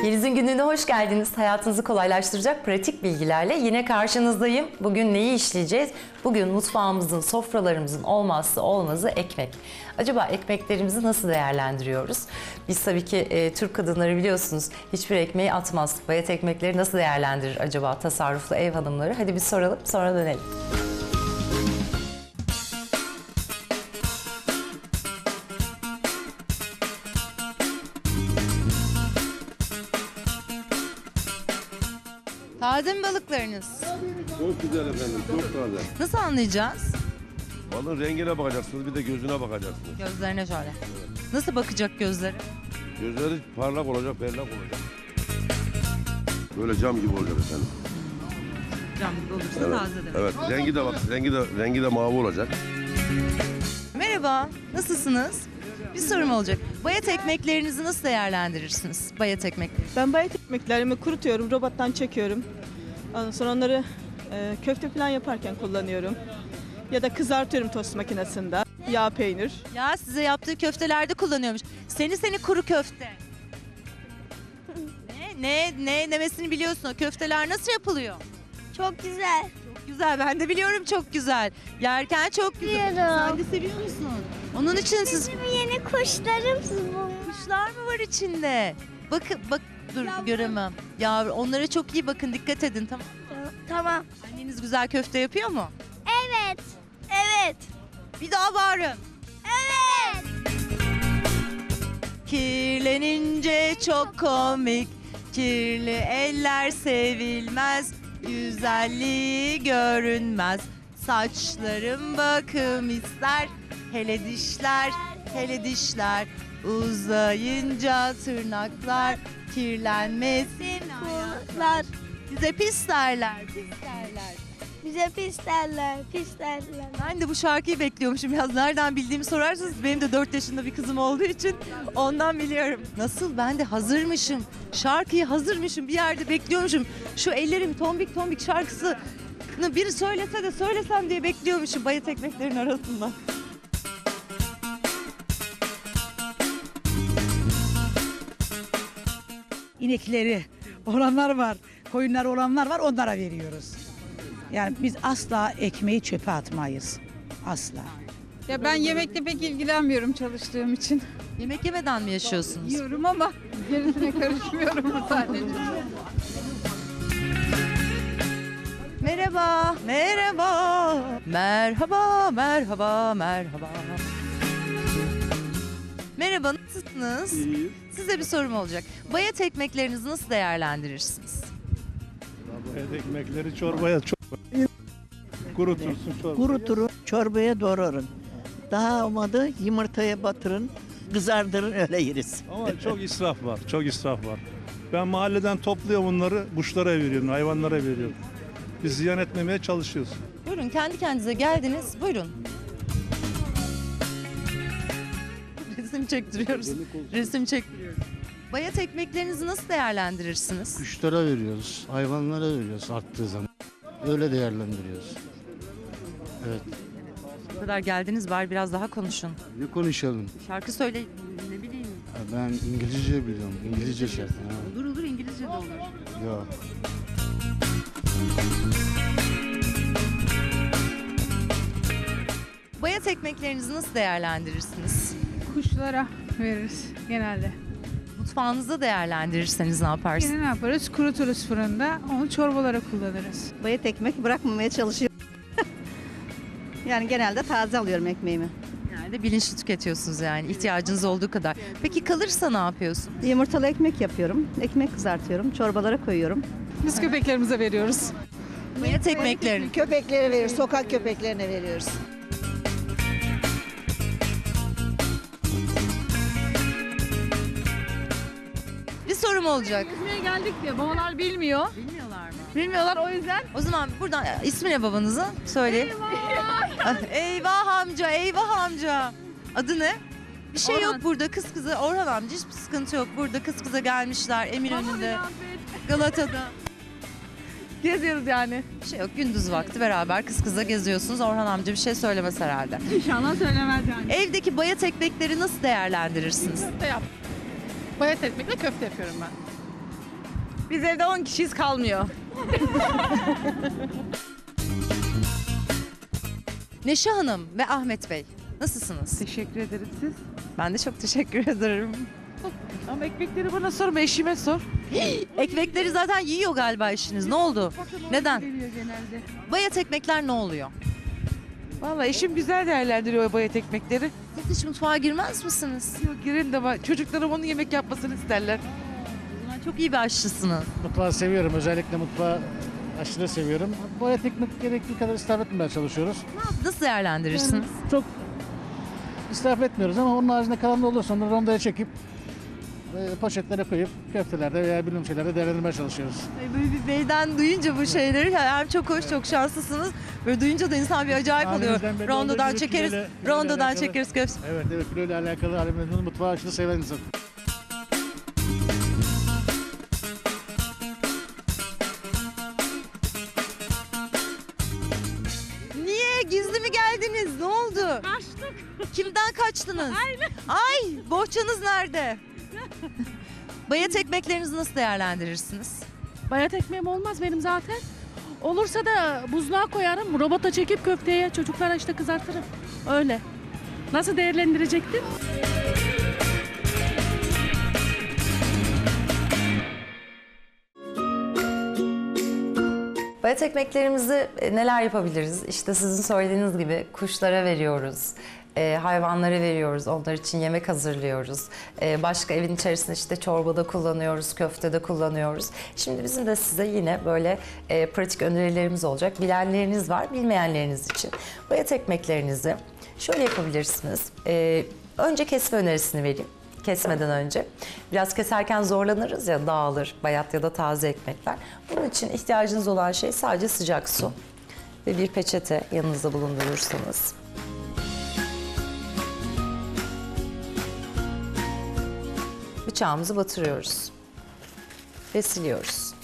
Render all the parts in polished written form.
Yeliz'in günlüğüne hoş geldiniz. Hayatınızı kolaylaştıracak pratik bilgilerle yine karşınızdayım. Bugün neyi işleyeceğiz? Bugün mutfağımızın, sofralarımızın olmazsa olmazı ekmek. Acaba ekmeklerimizi nasıl değerlendiriyoruz? Biz tabii ki Türk kadınları biliyorsunuz hiçbir ekmeği atmaz. Bayat ekmekleri nasıl değerlendirir acaba tasarruflu ev hanımları? Hadi bir soralım, sonra dönelim. Taze mi balıklarınız? Çok güzel efendim, çok taze. Nasıl anlayacağız? Balığın rengine bakacaksınız, bir de gözüne bakacaksınız. Gözlerine şöyle. Nasıl bakacak gözleri? Gözleri parlak olacak, berrak olacak. Böyle cam gibi olacak efendim. Cam gibi olursa Evet, taze demek. evet. Rengi de mavi olacak. Merhaba, nasılsınız? Bir sorum olacak. Bayat ekmeklerinizi nasıl değerlendirirsiniz? Bayat ekmekleri. Ben bayat ekmeklerimi kurutuyorum, robottan çekiyorum. Ondan sonra onları köfte falan yaparken kullanıyorum. Ya da kızartıyorum tost makinesinde. Yağ, peynir. Ya size yaptığı köftelerde kullanıyormuş. Seni kuru köfte. Ne demesini biliyorsun. O köfteler nasıl yapılıyor? Çok güzel. Çok güzel. Ben de biliyorum çok güzel. Yerken çok güzel. Biliyorum. Sen de seviyor musun? Onun için siz... Bizim yeni kuşlarım bu. Kuşlar mı var içinde? Bak dur göremem. Ya onlara çok iyi bakın, dikkat edin, tamam. Tamam. Anneniz güzel köfte yapıyor mu? Evet. Evet. Bir daha bağırın. Evet. Kirlenince çok komik. Kirli eller sevilmez. Güzelliği görünmez. Saçlarım bakım ister. Hele dişler. Uzayınca tırnaklar. Kirlenmesin Kulaklar. bize pis derler. Bize pis derler. Pis derler. Ben de bu şarkıyı bekliyormuşum. Biraz nereden bildiğimi sorarsanız benim de 4 yaşında bir kızım olduğu için ondan biliyorum. Nasıl ben de hazırmışım. Şarkıyı hazırmışım. Bir yerde bekliyormuşum. Şu ellerim tombik tombik şarkısını biri söylese de söylesem diye bekliyormuşum bayat ekmeklerin arasında. İnekleri olanlar var, koyunları olanlar var, onlara veriyoruz. Yani biz asla ekmeği çöpe atmayız. Asla. Ya ben yemekle pek ilgilenmiyorum çalıştığım için. Yemek yemeden mi yaşıyorsunuz? Yiyorum ama gerisine karışmıyorum sadece. Merhaba. Merhaba, nasılsınız? İyi. Size bir sorum olacak. Bayat ekmeklerinizi nasıl değerlendirirsiniz? Evet, ekmekleri çorbaya kurutursun çorba. Kuruturun, çorbaya doğrarın. Daha olmadı yumurtaya batırın, kızardırın öyle yeriz. Ama çok israf var, çok israf var. Ben mahalleden topluyorum bunları, kuşlara veriyorum, hayvanlara veriyorum. Biz ziyan etmemeye çalışıyoruz. Buyurun, kendi kendinize geldiniz. Buyurun. Resim çektiriyoruz. Resim çektiriyoruz. Bayat ekmeklerinizi nasıl değerlendirirsiniz? Kuşlara veriyoruz, hayvanlara veriyoruz arttığı zaman. Öyle değerlendiriyoruz. Evet. Bu kadar geldiniz, bari biraz daha konuşun. Ne konuşalım? Şarkı söyleyin, ne bileyim. Ben İngilizce biliyorum. İngilizce şarkı. Ha. Olur, İngilizce de olur. Yok. Bayat ekmeklerinizi nasıl değerlendirirsiniz? Kuşlara veririz genelde. Mutfağınızda değerlendirirseniz ne yaparsınız? Yine ne yaparız? Kuruturuz fırında, onu çorbalara kullanırız. Bayat ekmek bırakmamaya çalışıyorum. Yani genelde taze alıyorum ekmeğimi. Yani bilinçli tüketiyorsunuz yani ihtiyacınız olduğu kadar. Peki kalırsa ne yapıyorsun? Yumurtalı ekmek yapıyorum. Ekmek kızartıyorum. Çorbalara koyuyorum. Biz köpeklerimize veriyoruz. Bayat ekmeklerini. Köpeklere veriyoruz. Sokak köpeklerine veriyoruz. Bir sorum olacak. İzmir'e geldik diye babalar bilmiyor. Bilmiyorlar mı? Bilmiyorlar, o yüzden. O zaman buradan ismi ne babanızın? Söyleyin. Eyvah amca. Adı ne? Bir şey Orhan. yok burada, kız kıza. Orhan amca, hiçbir sıkıntı yok. Burada kız kıza gelmişler Eminönü'nde, Galata'da. Geziyoruz yani. Bir şey yok, gündüz vakti beraber kız kıza geziyorsunuz. Orhan amca bir şey söylemez herhalde. İnşallah söylemez yani. Evdeki bayat ekmekleri nasıl değerlendirirsiniz? Köfte yap. Bayat ekmekle köfte yapıyorum ben. Biz evde 10 kişiyiz, kalmıyor. Neşe Hanım ve Ahmet Bey, nasılsınız? Teşekkür ederiz siz. Ben de çok teşekkür ederim. Ama ekmekleri bana sorma, eşime sor. Ekmekleri zaten yiyor galiba eşiniz. Ne oldu? Neden? Geliyor genelde. Bayat ekmekler ne oluyor? Vallahi eşim güzel değerlendiriyor o bayat ekmekleri. Siz hiç mutfağa girmez misiniz? Yok, girin de çocuklarım onun yemek yapmasını isterler. Çok iyi bir aşçısınız. Mutfağı seviyorum. Özellikle mutfağı aşırı seviyorum. Boya teknik gerektiği kadar israf etmemeye çalışıyoruz. Nasıl değerlendirirsiniz? Çok israf etmiyoruz ama onun haricinde kalan da olursa onları rondoya çekip poşetlere koyup köftelerde veya bilmem şeylerde değerlendirmeye çalışıyoruz. Böyle bir beyden duyunca bu şeyleri hem çok hoş, çok şanslısınız. Böyle duyunca da insan bir acayip oluyor. Halimizden belli Rondodan olduğu gibi çekeriz, kiloyla rondodan alakalı. çekeriz köfte. Evet, kiloyla alakalı halimizden mutfağı aşırı seven insan. Niye? Gizli mi geldiniz? Ne oldu? Kaçtık. Kimden kaçtınız? Aynen. Ay, bohçanız nerede? Bayat ekmeklerinizi nasıl değerlendirirsiniz? Bayat ekmeğim olmaz benim zaten. Olursa da buzluğa koyarım. Robota çekip köfteye çocuklara işte kızartırım. Öyle. Nasıl değerlendirecektim? Bayat ekmeklerimizi neler yapabiliriz? İşte sizin söylediğiniz gibi kuşlara veriyoruz. Hayvanlara veriyoruz, onlar için yemek hazırlıyoruz. Başka evin içerisinde işte çorbada kullanıyoruz, köftede kullanıyoruz. Şimdi bizim de size yine böyle pratik önerilerimiz olacak. Bilenleriniz var, bilmeyenleriniz için. Bayat ekmeklerinizi şöyle yapabilirsiniz. Önce kesme önerisini vereyim. Kesmeden önce. Biraz keserken zorlanırız ya, dağılır bayat ya da taze ekmekler. Bunun için ihtiyacınız olan şey sadece sıcak su ve bir peçete yanınızda bulundurursanız. Bıçağımızı batırıyoruz ve siliyoruz.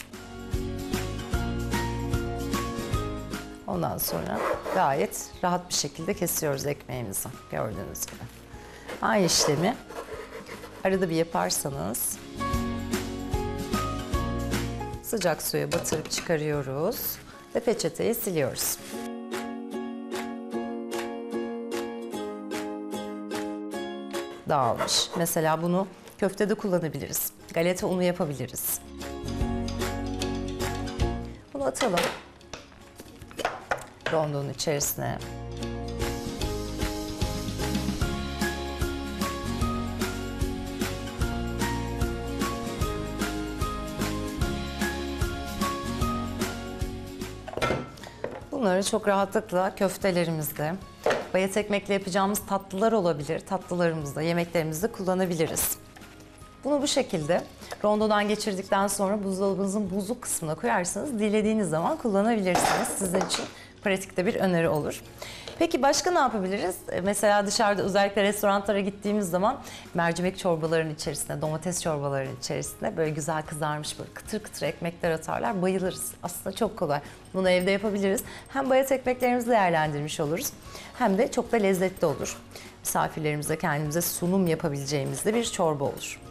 Ondan sonra gayet rahat bir şekilde kesiyoruz ekmeğimizi, gördüğünüz gibi. Aynı işlemi arada bir yaparsanız sıcak suya batırıp çıkarıyoruz ve peçeteyi siliyoruz. Dağılmış. Mesela bunu köftede kullanabiliriz. Galeta unu yapabiliriz. Bunu atalım rondonun içerisine. Bunları çok rahatlıkla köftelerimizde, bayat ekmekle yapacağımız tatlılar olabilir. Tatlılarımızda, yemeklerimizde kullanabiliriz. Bunu bu şekilde rondodan geçirdikten sonra buzdolabınızın buzluk kısmına koyarsanız dilediğiniz zaman kullanabilirsiniz. Sizin için pratikte bir öneri olur. Peki başka ne yapabiliriz? Mesela dışarıda özellikle restoranlara gittiğimiz zaman mercimek çorbalarının içerisine, domates çorbalarının içerisine böyle güzel kızarmış böyle kıtır kıtır ekmekler atarlar. Bayılırız. Aslında çok kolay. Bunu evde yapabiliriz. Hem bayat ekmeklerimizi değerlendirmiş oluruz hem de çok da lezzetli olur. Misafirlerimize, kendimize sunum yapabileceğimiz de bir çorba olur.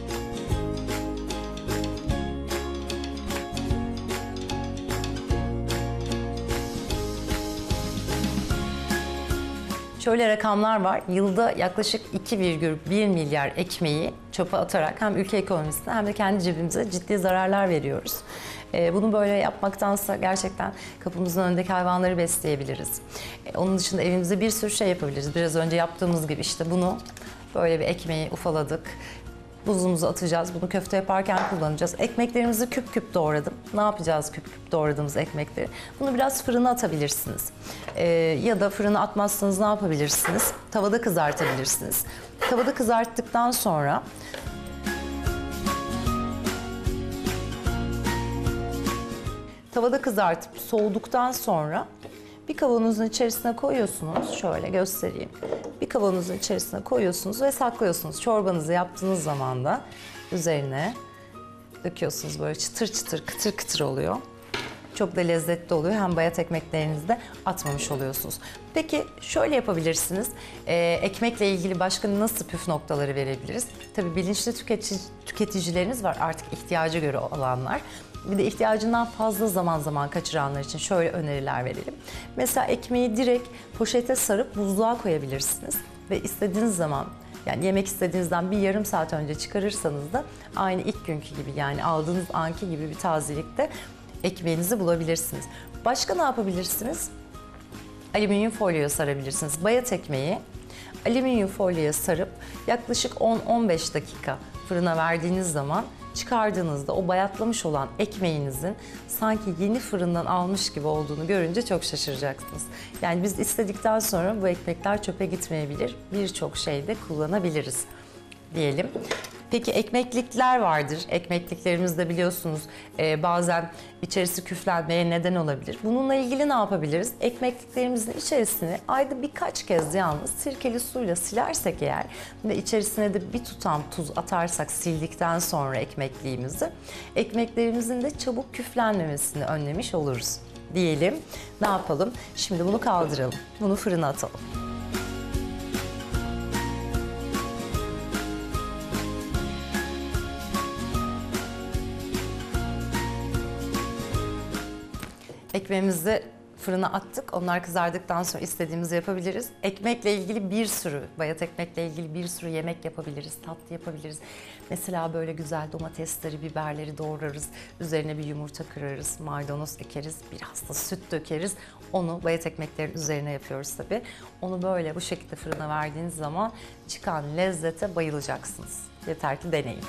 Şöyle rakamlar var. Yılda yaklaşık 2,1 milyar ekmeği çöpe atarak hem ülke ekonomisine hem de kendi cebimize ciddi zararlar veriyoruz. Bunu böyle yapmaktansa gerçekten kapımızın önündeki hayvanları besleyebiliriz. Onun dışında evimizde bir sürü şey yapabiliriz. Biraz önce yaptığımız gibi işte bunu böyle bir ekmeği ufaladık. Buzluğumuza atacağız. Bunu köfte yaparken kullanacağız. Ekmeklerimizi küp küp doğradım. Ne yapacağız küp küp doğradığımız ekmekleri? Bunu biraz fırına atabilirsiniz. Ya da fırına atmazsanız ne yapabilirsiniz? Tavada kızartabilirsiniz. Tavada kızarttıktan sonra tavada kızartıp soğuduktan sonra bir kavanozun içerisine koyuyorsunuz. Şöyle göstereyim. Bir kavanozun içerisine koyuyorsunuz ve saklıyorsunuz. Çorbanızı yaptığınız zaman da üzerine döküyorsunuz. Böyle çıtır çıtır, kıtır kıtır oluyor. Çok da lezzetli oluyor. Hem bayat ekmeklerinizi de atmamış oluyorsunuz. Peki şöyle yapabilirsiniz. Ekmekle ilgili başka nasıl püf noktaları verebiliriz? Tabii bilinçli tüketicileriniz var, artık ihtiyaca göre olanlar. Bir de ihtiyacından fazla zaman kaçıranlar için şöyle öneriler verelim. Mesela ekmeği direkt poşete sarıp buzluğa koyabilirsiniz. Ve istediğiniz zaman, yani yemek istediğinizden bir yarım saat önce çıkarırsanız da aynı ilk günkü gibi, yani aldığınız anki gibi bir tazelikte ekmeğinizi bulabilirsiniz. Başka ne yapabilirsiniz? Alüminyum folyoya sarabilirsiniz. Bayat ekmeği alüminyum folyoya sarıp yaklaşık 10-15 dakika fırına verdiğiniz zaman çıkardığınızda o bayatlamış olan ekmeğinizin sanki yeni fırından almış gibi olduğunu görünce çok şaşıracaksınız. Yani biz istedikten sonra bu ekmekler çöpe gitmeyebilir. Birçok şeyde kullanabiliriz diyelim. Peki ekmeklikler vardır. Ekmekliklerimizde biliyorsunuz bazen içerisi küflenmeye neden olabilir. Bununla ilgili ne yapabiliriz? Ekmekliklerimizin içerisini ayda birkaç kez yalnız sirkeli suyla silersek eğer ve içerisine de bir tutam tuz atarsak sildikten sonra ekmekliğimizi, ekmeklerimizin de çabuk küflenmemesini önlemiş oluruz diyelim. Ne yapalım? Şimdi bunu kaldıralım. Bunu fırına atalım. Ekmeğimizi fırına attık. Onlar kızardıktan sonra istediğimizi yapabiliriz. Ekmekle ilgili bir sürü, bayat ekmekle ilgili bir sürü yemek yapabiliriz, tatlı yapabiliriz. Mesela böyle güzel domatesleri, biberleri doğrarız. Üzerine bir yumurta kırarız, maydanoz ekeriz, biraz da süt dökeriz. Onu bayat ekmeklerin üzerine yapıyoruz tabii. Onu böyle bu şekilde fırına verdiğiniz zaman çıkan lezzete bayılacaksınız. Yeter ki deneyin.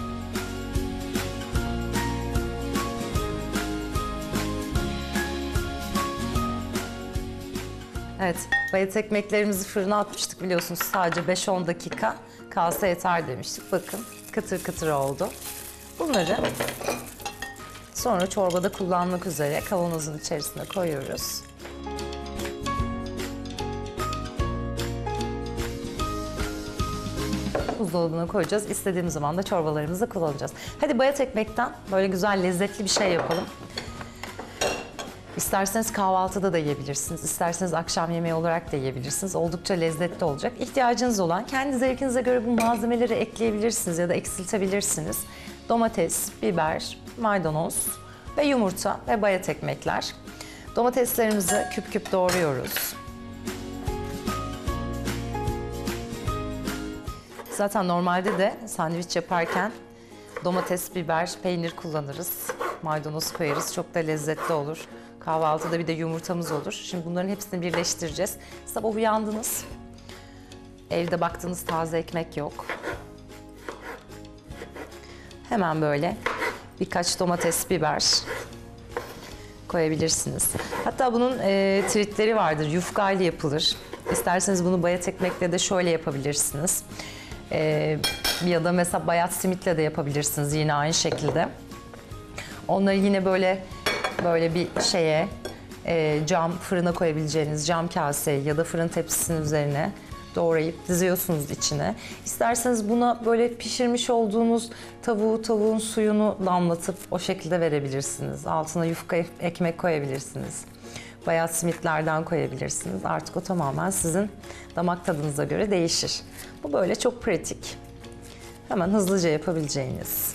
Evet, bayat ekmeklerimizi fırına atmıştık biliyorsunuz. Sadece 5-10 dakika kalsa yeter demiştik. Bakın kıtır kıtır oldu. Bunları sonra çorbada kullanmak üzere kavanozun içerisine koyuyoruz. Buzdolabına koyacağız. İstediğimiz zaman da çorbalarımızda kullanacağız. Hadi bayat ekmekten böyle güzel lezzetli bir şey yapalım. İsterseniz kahvaltıda da yiyebilirsiniz, isterseniz akşam yemeği olarak da yiyebilirsiniz. Oldukça lezzetli olacak. İhtiyacınız olan, kendi zevkinize göre bu malzemeleri ekleyebilirsiniz ya da eksiltebilirsiniz. Domates, biber, maydanoz ve yumurta ve bayat ekmekler. Domateslerimizi küp küp doğruyoruz. Zaten normalde de sandviç yaparken domates, biber, peynir kullanırız. Maydanoz koyarız. Çok da lezzetli olur. Kahvaltıda bir de yumurtamız olur. Şimdi bunların hepsini birleştireceğiz. Sabah uyandınız. Evde baktığınız taze ekmek yok. Hemen böyle birkaç domates, biber koyabilirsiniz. Hatta bunun tritleri vardır. Yufkayla yapılır. İsterseniz bunu bayat ekmekle de şöyle yapabilirsiniz. Ya da mesela bayat simitle de yapabilirsiniz yine aynı şekilde. Onları yine böyle bir şeye, cam fırına koyabileceğiniz cam kaseye ya da fırın tepsisinin üzerine doğrayıp diziyorsunuz içine. İsterseniz buna böyle pişirmiş olduğunuz tavuğun suyunu damlatıp o şekilde verebilirsiniz. Altına yufka ekmek koyabilirsiniz. Bayat simitlerden koyabilirsiniz. Artık o tamamen sizin damak tadınıza göre değişir. Bu böyle çok pratik. Hemen hızlıca yapabileceğiniz.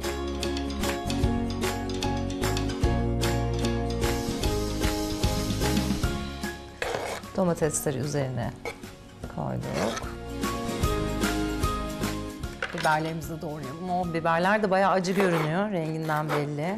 Domatesleri üzerine koyduk. Biberlerimizi de doğrayalım. O biberler de bayağı acı görünüyor. Renginden belli.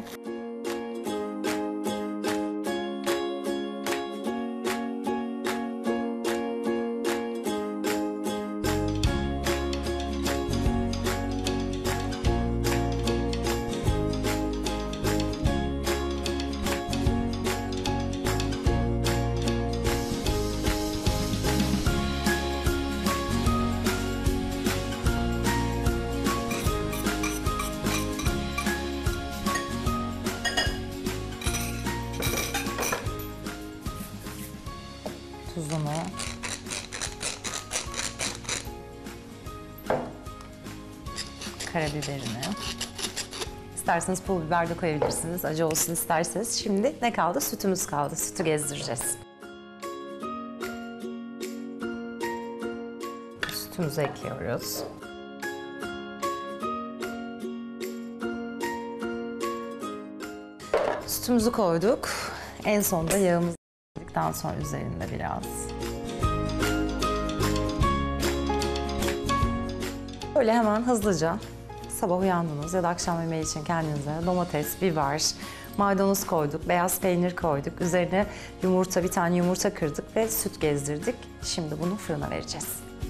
Tuzunu, karabiberini, İsterseniz pul biber de koyabilirsiniz. Acı olsun isterseniz. Şimdi ne kaldı? Sütümüz kaldı. Sütü gezdireceğiz. Sütümüzü ekliyoruz. Sütümüzü koyduk. En sonunda yağımızı koyduktan sonra üzerinde biraz. Böyle hemen hızlıca sabah uyandınız ya da akşam yemeği için kendinize domates, biber, maydanoz koyduk, beyaz peynir koyduk. Üzerine yumurta, bir tane yumurta kırdık ve süt gezdirdik. Şimdi bunu fırına vereceğiz.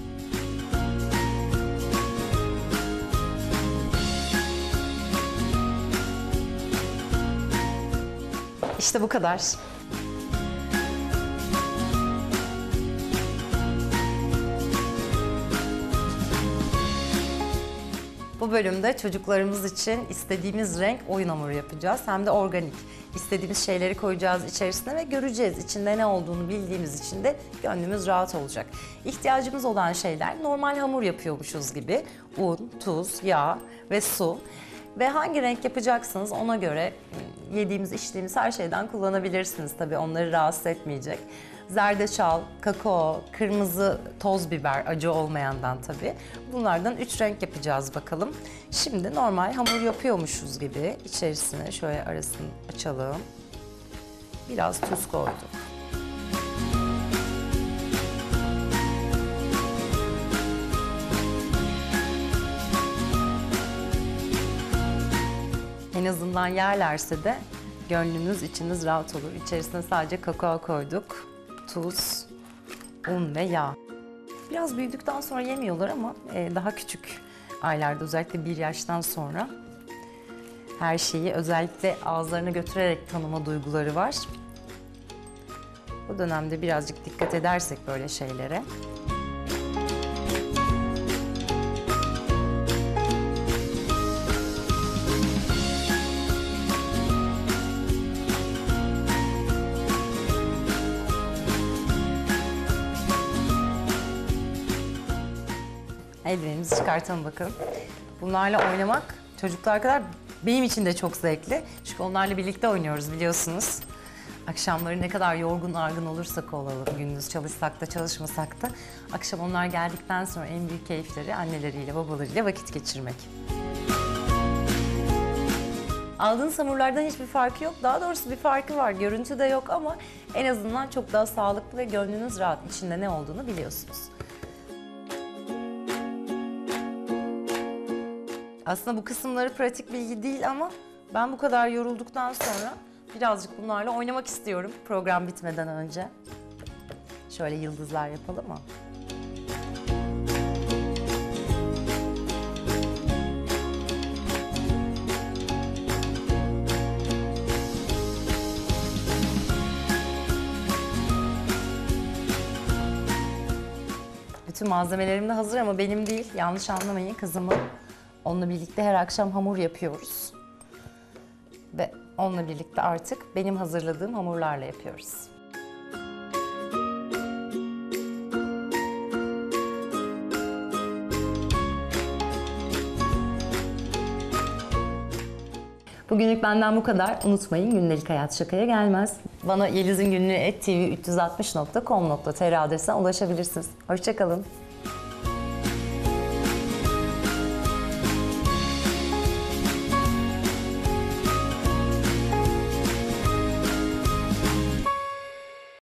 İşte bu kadar. Bu bölümde çocuklarımız için istediğimiz renk oyun hamuru yapacağız. Hem de organik. İstediğimiz şeyleri koyacağız içerisine ve göreceğiz. İçinde ne olduğunu bildiğimiz için de gönlümüz rahat olacak. İhtiyacımız olan şeyler normal hamur yapıyormuşuz gibi. Un, tuz, yağ ve su. Ve hangi renk yapacaksınız ona göre yediğimiz, içtiğimiz her şeyden kullanabilirsiniz. Tabii onları rahatsız etmeyecek. Zerdeçal, kakao, kırmızı toz biber, acı olmayandan tabii. Bunlardan 3 renk yapacağız bakalım. Şimdi normal hamur yapıyormuşuz gibi içerisine şöyle arasını açalım. Biraz tuz koyduk. En azından yerlerse de gönlünüz, içiniz rahat olur. İçerisine sadece kakao koyduk. Tuz, un ve yağ. Biraz büyüdükten sonra yemiyorlar ama daha küçük aylarda, özellikle 1 yaştan sonra her şeyi özellikle ağızlarına götürerek tanıma duyguları var. Bu dönemde birazcık dikkat edersek böyle şeylere. Eldivenimizi çıkartalım bakalım. Bunlarla oynamak çocuklar kadar benim için de çok zevkli. Çünkü onlarla birlikte oynuyoruz biliyorsunuz. Akşamları ne kadar yorgun argın olursak olalım, gündüz çalışsak da çalışmasak da akşam onlar geldikten sonra en büyük keyifleri anneleriyle babalarıyla vakit geçirmek. Aldığınız hamurlardan hiçbir farkı yok. Daha doğrusu bir farkı var. Görüntü de yok ama en azından çok daha sağlıklı ve gönlünüz rahat. İçinde ne olduğunu biliyorsunuz. Aslında bu kısımları pratik bilgi değil ama ben bu kadar yorulduktan sonra birazcık bunlarla oynamak istiyorum program bitmeden önce. Şöyle yıldızlar yapalım mı? Bütün malzemelerim de hazır ama benim değil. Yanlış anlamayın, kızımın. Onunla birlikte her akşam hamur yapıyoruz. Ve onunla birlikte artık benim hazırladığım hamurlarla yapıyoruz. Bugünlük benden bu kadar. Unutmayın, gündelik hayat şakaya gelmez. Bana yelizingünlüğü@tv360.com.tr adresine ulaşabilirsiniz. Hoşça kalın.